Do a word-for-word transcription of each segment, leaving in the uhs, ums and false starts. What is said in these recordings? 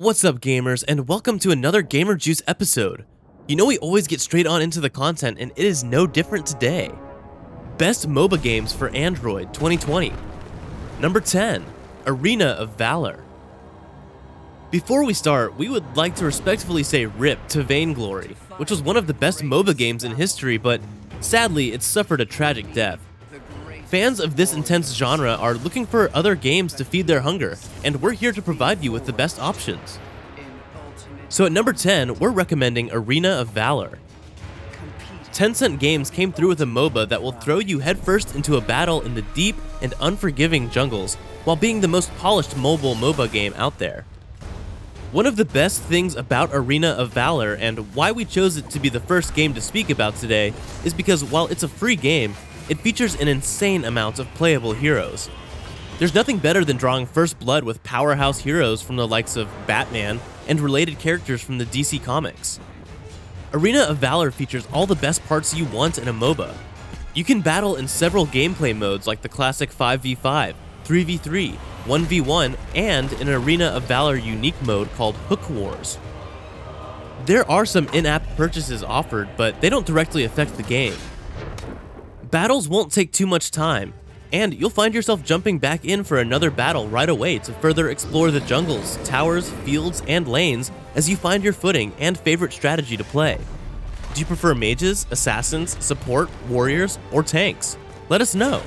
What's up, gamers, and welcome to another Gamer Jooce episode. You know we always get straight on into the content, and it is no different today. Best MOBA Games for Android twenty twenty. Number ten. Arena of Valor. Before we start, we would like to respectfully say RIP to Vainglory, which was one of the best MOBA games in history, but sadly it suffered a tragic death. Fans of this intense genre are looking for other games to feed their hunger, and we're here to provide you with the best options. So at number ten, we're recommending Arena of Valor. Tencent Games came through with a MOBA that will throw you headfirst into a battle in the deep and unforgiving jungles, while being the most polished mobile MOBA game out there. One of the best things about Arena of Valor, and why we chose it to be the first game to speak about today, is because while it's a free game, it features an insane amount of playable heroes. There's nothing better than drawing first blood with powerhouse heroes from the likes of Batman and related characters from the D C Comics. Arena of Valor features all the best parts you want in a MOBA. You can battle in several gameplay modes like the classic five v five, three v three, one v one, and an Arena of Valor unique mode called Hook Wars. There are some in-app purchases offered, but they don't directly affect the game. Battles won't take too much time, and you'll find yourself jumping back in for another battle right away to further explore the jungles, towers, fields, and lanes as you find your footing and favorite strategy to play. Do you prefer mages, assassins, support, warriors, or tanks? Let us know.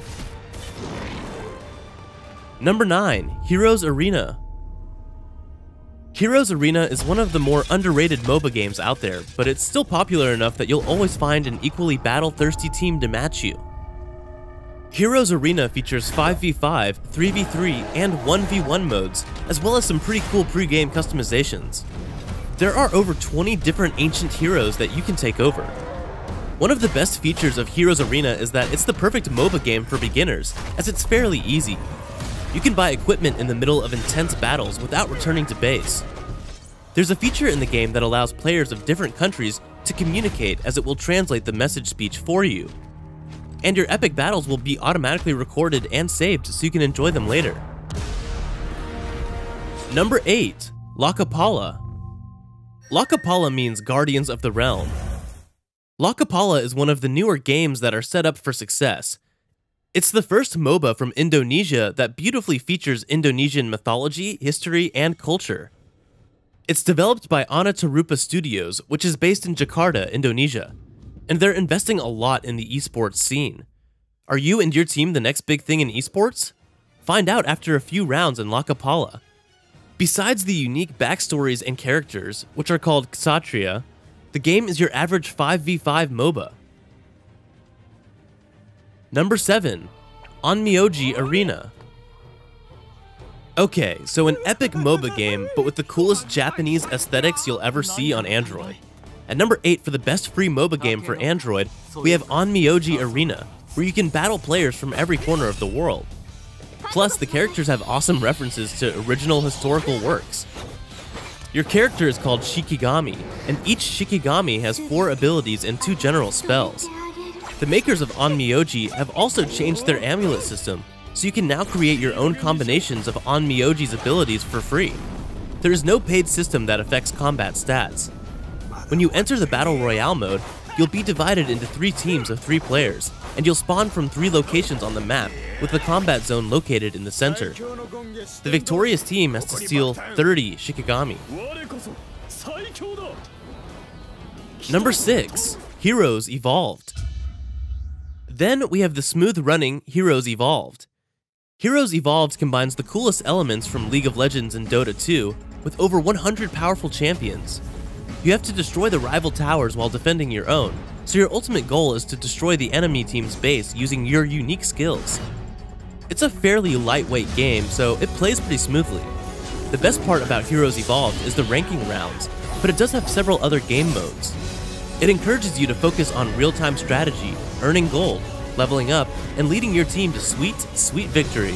Number nine. Heroes Arena. Heroes Arena is one of the more underrated MOBA games out there, but it's still popular enough that you'll always find an equally battle-thirsty team to match you. Heroes Arena features five v five, three v three, and one v one modes, as well as some pretty cool pre-game customizations. There are over twenty different ancient heroes that you can take over. One of the best features of Heroes Arena is that it's the perfect MOBA game for beginners, as it's fairly easy. You can buy equipment in the middle of intense battles without returning to base. There's a feature in the game that allows players of different countries to communicate, as it will translate the message speech for you. And your epic battles will be automatically recorded and saved so you can enjoy them later. Number eight. Lopapala. Lopapala means Guardians of the Realm. Lopapala is one of the newer games that are set up for success. It's the first MOBA from Indonesia that beautifully features Indonesian mythology, history, and culture. It's developed by Onmyoji Studios, which is based in Jakarta, Indonesia, and they're investing a lot in the esports scene. Are you and your team the next big thing in esports? Find out after a few rounds in Lopapala. Besides the unique backstories and characters, which are called Ksatria, the game is your average five v five MOBA. Number seven. Onmyoji Arena. Okay, so an epic MOBA game, but with the coolest Japanese aesthetics you'll ever see on Android. At number eight, for the best free MOBA game for Android, we have Onmyoji Arena, where you can battle players from every corner of the world. Plus, the characters have awesome references to original historical works. Your character is called Shikigami, and each Shikigami has four abilities and two general spells. The makers of Onmyoji have also changed their amulet system, so you can now create your own combinations of Onmyoji's abilities for free. There is no paid system that affects combat stats. When you enter the Battle Royale mode, you'll be divided into three teams of three players, and you'll spawn from three locations on the map, with the combat zone located in the center. The victorious team has to steal thirty Shikigami. Number six. Heroes Evolved. Then we have the smooth-running Heroes Evolved. Heroes Evolved combines the coolest elements from League of Legends and Dota two with over one hundred powerful champions. You have to destroy the rival towers while defending your own, so your ultimate goal is to destroy the enemy team's base using your unique skills. It's a fairly lightweight game, so it plays pretty smoothly. The best part about Heroes Evolved is the ranking rounds, but it does have several other game modes. It encourages you to focus on real-time strategy, earning gold, leveling up, and leading your team to sweet, sweet victory.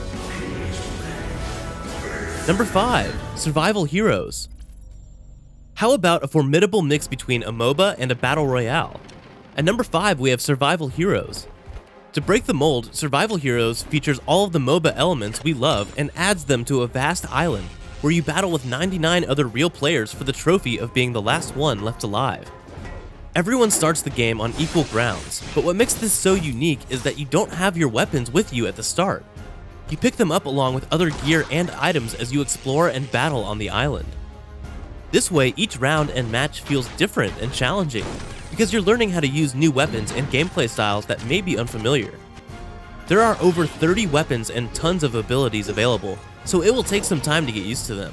Number five. Survival Heroes. How about a formidable mix between a MOBA and a Battle Royale? At number five, we have Survival Heroes. To break the mold, Survival Heroes features all of the MOBA elements we love and adds them to a vast island, where you battle with ninety-nine other real players for the trophy of being the last one left alive. Everyone starts the game on equal grounds, but what makes this so unique is that you don't have your weapons with you at the start. You pick them up along with other gear and items as you explore and battle on the island. This way, each round and match feels different and challenging, because you're learning how to use new weapons and gameplay styles that may be unfamiliar. There are over thirty weapons and tons of abilities available, so it will take some time to get used to them.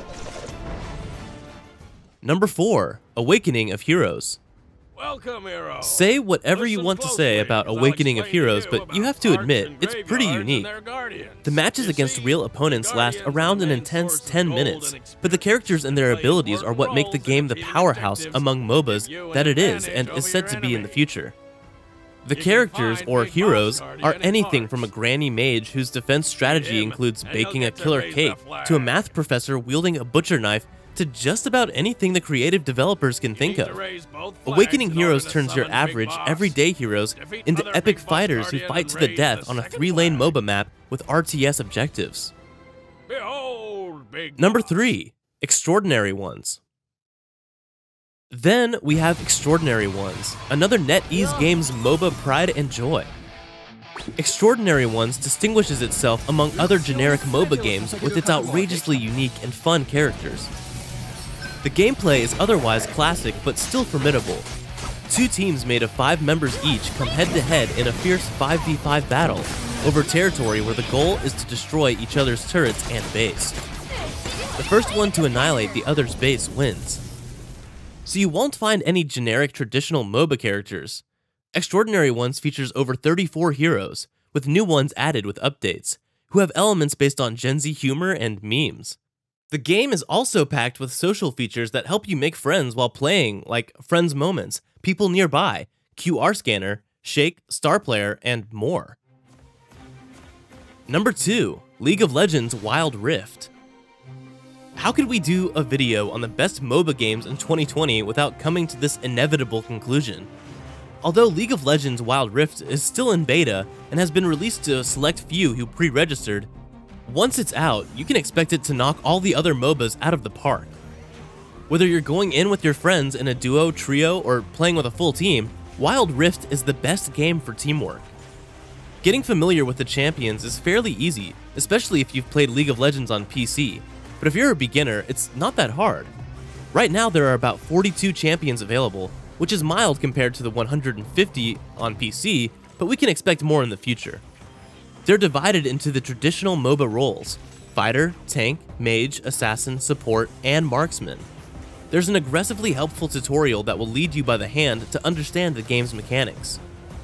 Number four. Awakening of Heroes. Welcome, hero. Say whatever Listen you want to closely, say about I'll Awakening of explain to Heroes, you but you about have to hearts admit, and it's pretty graveyards unique. and their guardians. The matches You against see, real opponents last guardians around are an the main intense source of ten gold minutes, and but the characters and their play abilities are what make the important game the roles in powerhouse defeating among objectives, MOBAs give you that an it is advantage and over is said your to be in the enemy. future. The You can characters, find or Big heroes, Boss are Guardian in anything parts. from a granny mage whose defense strategy Him, includes and he'll baking a get to killer raise cake, the flag. to a math professor wielding a butcher knife, to just about anything the creative developers can think You need of. to raise both flags Awakening in Heroes order to turns your summon Big average, Boss. everyday heroes Defeat into other epic Big Boss fighters who Guardian fight and to the raise death the on a second three-lane flag. MOBA map with R T S objectives. Behold, Big Number Boss. three. Extraordinary Ones. Then we have Extraordinary Ones, another NetEase Games MOBA pride and joy. Extraordinary Ones distinguishes itself among other generic MOBA games with its outrageously unique and fun characters. The gameplay is otherwise classic but still formidable. Two teams made of five members each come head-to-head in a fierce five v five battle over territory where the goal is to destroy each other's turrets and base. The first one to annihilate the other's base wins. So you won't find any generic traditional MOBA characters. Extraordinary Ones features over thirty-four heroes, with new ones added with updates, who have elements based on Gen Z humor and memes. The game is also packed with social features that help you make friends while playing, like Friends Moments, People Nearby, Q R Scanner, Shake, Star Player, and more. Number two. League of Legends Wild Rift. How could we do a video on the best MOBA games in twenty twenty without coming to this inevitable conclusion? Although League of Legends Wild Rift is still in beta and has been released to a select few who pre-registered, once it's out, you can expect it to knock all the other MOBAs out of the park. Whether you're going in with your friends in a duo, trio, or playing with a full team, Wild Rift is the best game for teamwork. Getting familiar with the champions is fairly easy, especially if you've played League of Legends on P C, but if you're a beginner, it's not that hard. Right now there are about forty-two champions available, which is mild compared to the one hundred fifty on P C, but we can expect more in the future. They're divided into the traditional MOBA roles: fighter, tank, mage, assassin, support, and marksman. There's an aggressively helpful tutorial that will lead you by the hand to understand the game's mechanics.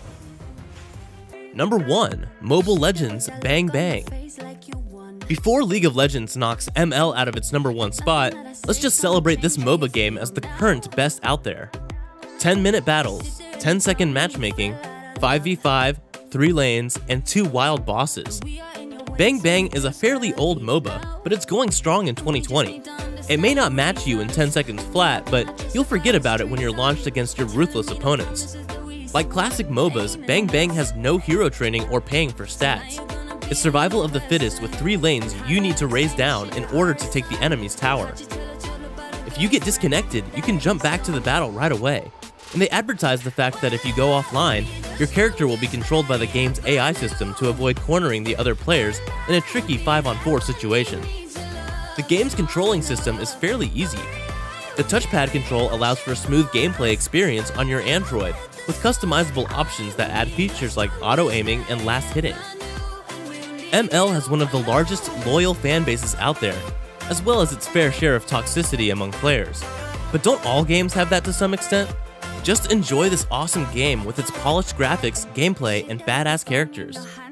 Number one. Mobile Legends Bang Bang. Before League of Legends knocks M L out of its number one spot, let's just celebrate this MOBA game as the current best out there. ten minute battles, ten second matchmaking, five v five, three lanes, and two wild bosses. Bang Bang is a fairly old MOBA, but it's going strong in twenty twenty. It may not match you in ten seconds flat, but you'll forget about it when you're launched against your ruthless opponents. Like classic MOBAs, Bang Bang has no hero training or paying for stats. It's survival of the fittest with three lanes you need to raise down in order to take the enemy's tower. If you get disconnected, you can jump back to the battle right away, and they advertise the fact that if you go offline, your character will be controlled by the game's A I system to avoid cornering the other players in a tricky five on four situation. The game's controlling system is fairly easy. The touchpad control allows for a smooth gameplay experience on your Android, with customizable options that add features like auto-aiming and last hitting. M L has one of the largest loyal fan bases out there, as well as its fair share of toxicity among players. But don't all games have that to some extent? Just enjoy this awesome game with its polished graphics, gameplay, and badass characters.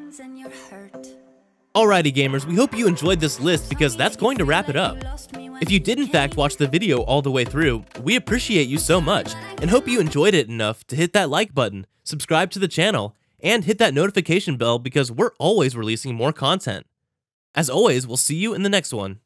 Alrighty gamers, we hope you enjoyed this list because that's going to wrap it up. If you did in fact watch the video all the way through, we appreciate you so much and hope you enjoyed it enough to hit that like button, subscribe to the channel, and hit that notification bell because we're always releasing more content. As always, we'll see you in the next one.